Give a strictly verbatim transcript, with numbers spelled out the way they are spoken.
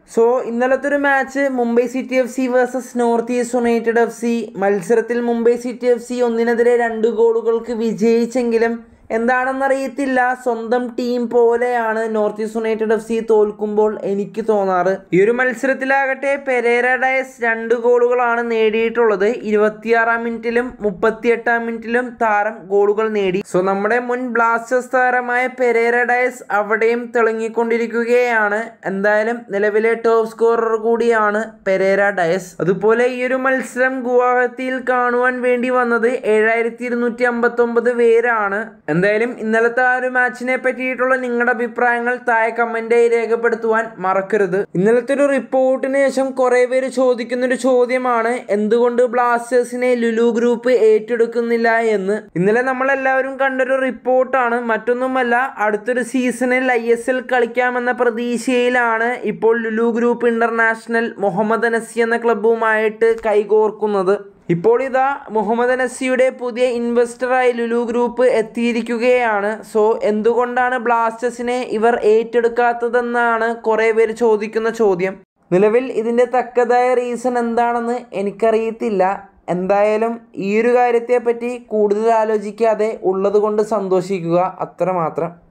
So ഇന്നലത്തെ ഒരു match Mumbai City F C versus North East United F C. മത്സരത്തിൽ Mumbai City F C ഒന്നിനെതിരെ രണ്ട് ഗോളുകൾക്ക് വിജയിച്ചെങ്കിലും എന്താണെന്നറിയത്തില്ല, സ്വന്തം ടീം പോലെയാണ് North East United F C തോൽക്കുമ്പോൾ എനിക്ക് തോന്നാറ്. ഈ ഒരു മത്സരത്തിലാകട്ടെ പെരേര ഡയസ് രണ്ട് ഗോളുകളാണ് നേടിയിട്ടുള്ളത്. ഇരുപത്തിയാറാം മിനിറ്റിലും മുപ്പത്തിയെട്ടാം മിനിറ്റിലും താരം ഗോളുകൾ നേടി. സോ നമ്മുടെ മുൻ ബ്ലാസ്റ്റേഴ്സ് താരമായ പെരേര ഡയസ് അവിടെയും തിളങ്ങിക്കൊണ്ടിരിക്കുകയാണ്. എന്തായാലും നിലവിലെ ടോപ്പ് സ്കോറർ കൂടിയാണ് പെരേര ഡയസ്. അതുപോലെ ഈ ഒരു മത്സരം ഗുവാഹത്തിയിൽ കാണുവാൻ വേണ്ടി വന്നത് ഏഴായിരത്തി ഇരുന്നൂറ്റി അമ്പത്തി ഒമ്പത് പേരാണ്. എന്തായാലും ഇന്നലത്തെ ആ ഒരു മാച്ചിനെ പറ്റിയിട്ടുള്ള നിങ്ങളുടെ അഭിപ്രായങ്ങൾ താഴെ കമന്റായി രേഖപ്പെടുത്തുവാൻ മറക്കരുത്. ഇന്നലത്തെ ഒരു റിപ്പോർട്ടിന് ശേഷം കുറെ പേര് ചോദിക്കുന്നൊരു ചോദ്യമാണ് എന്തുകൊണ്ട് ബ്ലാസ്റ്റേഴ്സിനെ ലുലു ഗ്രൂപ്പ് ഏറ്റെടുക്കുന്നില്ല എന്ന്. ഇന്നലെ നമ്മളെല്ലാവരും കണ്ടൊരു റിപ്പോർട്ടാണ്, മറ്റൊന്നുമല്ല. അടുത്തൊരു സീസണിൽ ഐ എസ് എൽ കളിക്കാമെന്ന പ്രതീക്ഷയിലാണ് ഇപ്പോൾ ലുലു ഗ്രൂപ്പ് ഇന്റർനാഷണൽ മുഹമ്മദ് അനസി എന്ന ക്ലബ്ബുമായിട്ട് കൈകോർക്കുന്നത്. ഇപ്പോൾ ഇതാ മുഹമ്മദ് അനസിയുടെ പുതിയ ഇൻവെസ്റ്ററായി ലുലു ഗ്രൂപ്പ് എത്തിയിരിക്കുകയാണ്. സോ എന്തുകൊണ്ടാണ് ബ്ലാസ്റ്റേഴ്സിനെ ഇവർ ഏറ്റെടുക്കാത്തതെന്നാണ് കുറേ പേര് ചോദിക്കുന്ന ചോദ്യം. നിലവിൽ ഇതിൻ്റെ തക്കതായ റീസൺ എന്താണെന്ന് എനിക്കറിയത്തില്ല. എന്തായാലും ഈ ഒരു കാര്യത്തെപ്പറ്റി കൂടുതൽ ആലോചിക്കാതെ ഉള്ളത് കൊണ്ട് സന്തോഷിക്കുക, അത്രമാത്രം.